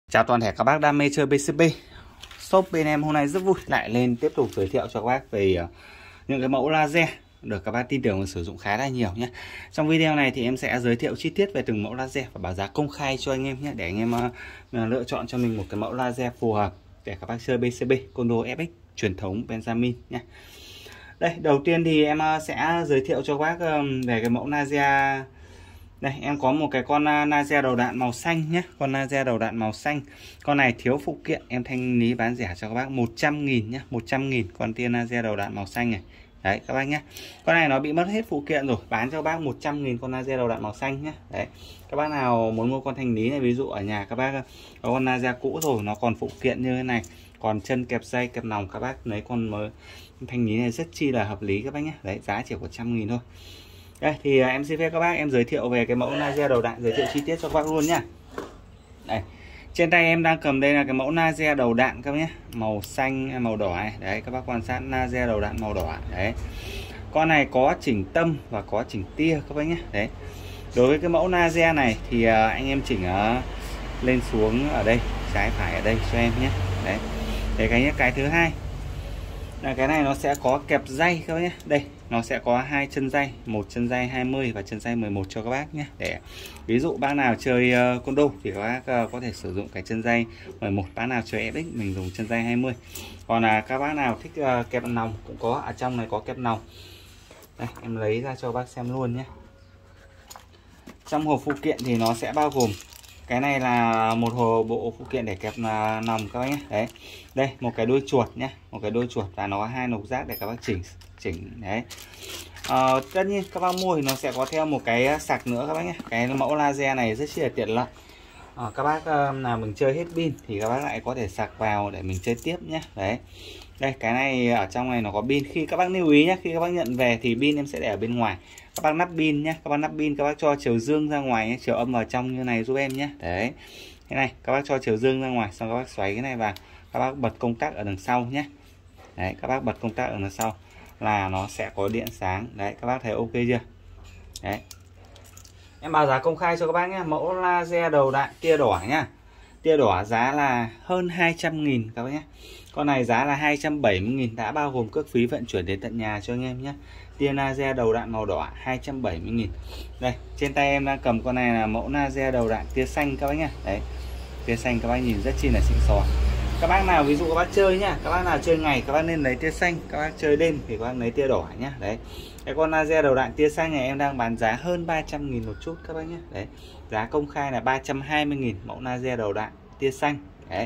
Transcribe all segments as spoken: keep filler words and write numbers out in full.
Chào toàn thể các bác đam mê chơi bê xê bê. Shop bên em hôm nay rất vui lại lên tiếp tục giới thiệu cho các bác về uh, những cái mẫu laser được các bác tin tưởng và sử dụng khá là nhiều nhé. Trong video này thì em sẽ giới thiệu chi tiết về từng mẫu laser và báo giá công khai cho anh em nhé, để anh em uh, lựa chọn cho mình một cái mẫu laser phù hợp để các bác chơi bê xê bê Condo ép ích truyền thống Benjamin nhé. Đây, đầu tiên thì em uh, sẽ giới thiệu cho các bác um, về cái mẫu laser. Đây, em có một cái con laser đầu đạn màu xanh nhé. Con laser đầu đạn màu xanh. Con này thiếu phụ kiện, em thanh lý bán rẻ cho các bác một trăm nghìn nhé. một trăm nghìn con tia laser đầu đạn màu xanh này. Đấy các bác nhé. Con này nó bị mất hết phụ kiện rồi, bán cho các bác một trăm nghìn con laser đầu đạn màu xanh nhé. Đấy. Các bác nào muốn mua con thanh lý này, ví dụ ở nhà các bác có con laser cũ rồi, nó còn phụ kiện như thế này, còn chân kẹp dây kẹp nòng, các bác lấy con mới thanh lý này rất chi là hợp lý các bác nhé. Đấy, giá chỉ có một trăm nghìn thôi. Đây thì em xin phép các bác em giới thiệu về cái mẫu laser đầu đạn, giới thiệu chi tiết cho các bác luôn nhá. Đây, trên tay em đang cầm đây là cái mẫu laser đầu đạn các bác nhé, màu xanh màu đỏ này. Đấy, các bác quan sát laser đầu đạn màu đỏ. Đấy, con này có chỉnh tâm và có chỉnh tia các bác nhé. Đấy, đối với cái mẫu laser này thì anh em chỉnh lên xuống ở đây, trái phải ở đây cho em nhé. Đấy, để cái nhất cái thứ hai là cái này nó sẽ có kẹp dây các bác nhé. Đây, nó sẽ có hai chân dây, một chân dây hai mươi và chân dây mười một cho các bác nhé. Để ví dụ bác nào chơi uh, condo thì các bác uh, có thể sử dụng cái chân dây mười một, bác nào chơi ép ích mình dùng chân dây hai mươi. Còn là các bác nào thích uh, kẹp nòng cũng có, ở trong này có kẹp nòng. Đây, em lấy ra cho bác xem luôn nhé. Trong hộp phụ kiện thì nó sẽ bao gồm cái này là một hồ bộ phụ kiện để kẹp nòng các bác nhé. Đấy, đây một cái đuôi chuột nhé, một cái đuôi chuột và nó có hai nục rác để các bác chỉnh chỉnh. Đấy, à, tất nhiên các bác mua thì nó sẽ có theo một cái sạc nữa các bác nhé. Cái mẫu laser này rất là tiện lợi. À, các bác nào mình chơi hết pin thì các bác lại có thể sạc vào để mình chơi tiếp nhé. Đấy, đây cái này ở trong này nó có pin. Khi các bác lưu ý nhé, khi các bác nhận về thì pin em sẽ để ở bên ngoài. Các bác nắp pin nhé, các bác nắp pin các bác cho chiều dương ra ngoài nhé, chiều âm vào trong như này giúp em nhé. Đấy, cái này các bác cho chiều dương ra ngoài, xong các bác xoáy cái này vào, các bác bật công tắc ở đằng sau nhé. Đấy, các bác bật công tắc ở đằng sau là nó sẽ có điện sáng. Đấy, các bác thấy ok chưa? Đấy, em báo giá công khai cho các bác nhé. Mẫu laser đầu đạn tia đỏ nhá, tia đỏ giá là hơn hai trăm nghìn các bác nhé. Con này giá là hai trăm bảy mươi nghìn, đã bao gồm cước phí vận chuyển đến tận nhà cho anh em nhé. Tia laser đầu đạn màu đỏ hai trăm bảy mươi nghìn. Đây, trên tay em đang cầm con này là mẫu laser đầu đạn tia xanh các bác nhé. Đấy, tia xanh các bác nhìn rất chi là xịn sò. Các bác nào ví dụ các bác chơi nhá, các bác nào chơi ngày các bác nên lấy tia xanh, các bác chơi đêm thì các bác lấy tia đỏ nhá. Đấy, cái con laser đầu đạn tia xanh này em đang bán giá hơn ba trăm nghìn một chút các bác nhé. Đấy, giá công khai là ba trăm hai mươi nghìn mẫu laser đầu đạn tia xanh. Đấy,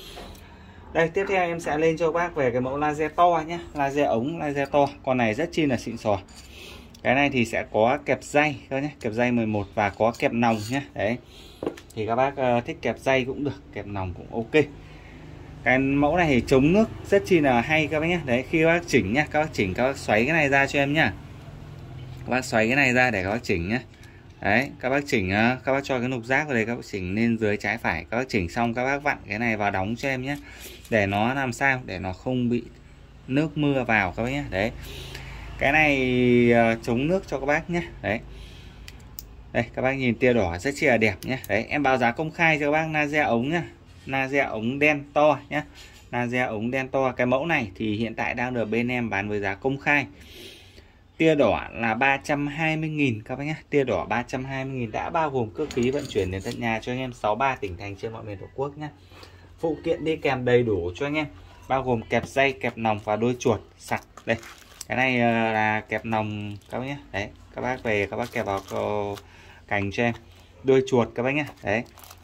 đây tiếp theo em sẽ lên cho các bác về cái mẫu laser to nhé, laser ống laser to. Con này rất chi là xịn sò. Cái này thì sẽ có kẹp dây thôi nhé, kẹp dây mười một và có kẹp nòng nhé. Đấy, thì các bác uh, thích kẹp dây cũng được, kẹp nòng cũng ok. Cái mẫu này thì chống nước rất chi là hay các bác nhé. Đấy, khi các bác chỉnh nhá, các bác chỉnh các bác xoáy cái này ra cho em nhá. Các bác xoáy cái này ra để các bác chỉnh nhé. Đấy, các bác chỉnh, các bác cho cái nục rác vào đây, các bác chỉnh lên dưới trái phải, các bác chỉnh xong các bác vặn cái này vào đóng cho em nhé, để nó làm sao để nó không bị nước mưa vào các bác nhé. Đấy, cái này uh, chống nước cho các bác nhé. Đấy, đây các bác nhìn tia đỏ rất chi là đẹp nhé. Đấy, em báo giá công khai cho các bác laser ống nhá, laser ống đen to nhé, laser ống đen to. Cái mẫu này thì hiện tại đang được bên em bán với giá công khai. Tia đỏ là ba trăm hai mươi nghìn các bác nhé. Tia đỏ ba trăm hai mươi nghìn đã bao gồm cước phí vận chuyển đến tận nhà cho anh em sáu mươi ba tỉnh thành trên mọi miền Tổ quốc nhé. Phụ kiện đi kèm đầy đủ cho anh em, bao gồm kẹp dây, kẹp nòng và đuôi chuột sạc. Đây, cái này là kẹp nòng các bác nhé. Đấy, các bác về các bác kẹp vào cành cho em. Đuôi chuột các bác nhé. Đấy,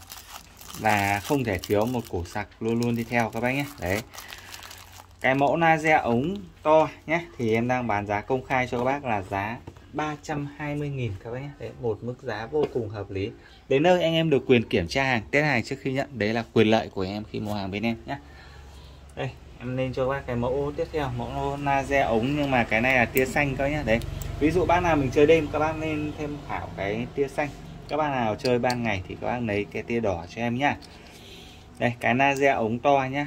và không thể thiếu một củ sạc luôn luôn đi theo các bác nhé. Đấy, cái mẫu laser ống to nhé thì em đang bán giá công khai cho các bác là giá ba trăm hai mươi nghìn các bác nhé. Đấy, một mức giá vô cùng hợp lý. Đến nơi anh em được quyền kiểm tra hàng, test hàng trước khi nhận. Đấy là quyền lợi của em khi mua hàng bên em nhé. Đây, em lên cho các bác cái mẫu tiếp theo, mẫu laser ống nhưng mà cái này là tia xanh các bác nhé. Đấy, ví dụ bác nào mình chơi đêm các bác nên thêm thảo cái tia xanh. Các bác nào chơi ban ngày thì các bác lấy cái tia đỏ cho em nhá. Đây, cái laser ống to nhá,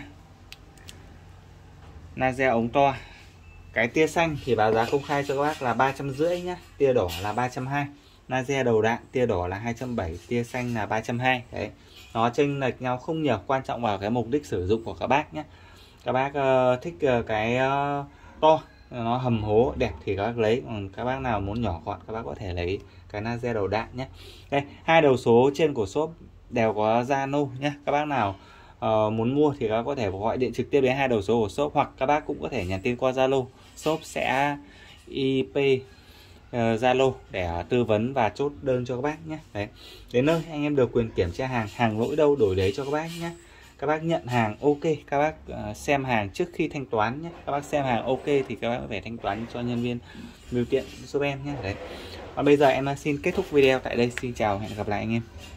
laser ống to. Cái tia xanh thì báo giá công khai cho các bác là ba trăm rưỡi nhá, tia đỏ là ba trăm hai mươi. laser đầu đạn, tia đỏ là hai trăm bảy mươi, tia xanh là ba trăm hai mươi. Đấy, nó chênh lệch nhau không nhiều, quan trọng vào cái mục đích sử dụng của các bác nhé. Các bác uh, thích uh, cái uh, to, nó hầm hố đẹp thì các bác lấy, còn các bác nào muốn nhỏ gọn các bác có thể lấy cái laser đầu đạn nhé. Đây, hai đầu số trên của shop đều có Zalo nhé. Các bác nào uh, muốn mua thì các bác có thể gọi điện trực tiếp đến hai đầu số của shop, hoặc các bác cũng có thể nhắn tin qua Zalo. Shop sẽ i pê Zalo uh, để tư vấn và chốt đơn cho các bác nhé. Đấy, đến nơi anh em được quyền kiểm tra hàng, hàng lỗi đâu đổi đấy cho các bác nhé. Các bác nhận hàng ok, các bác uh, xem hàng trước khi thanh toán nhé. Các bác xem hàng ok thì các bác phải thanh toán cho nhân viên bưu kiện giúp em nhé. Đấy. Và bây giờ em xin kết thúc video tại đây. Xin chào, hẹn gặp lại anh em.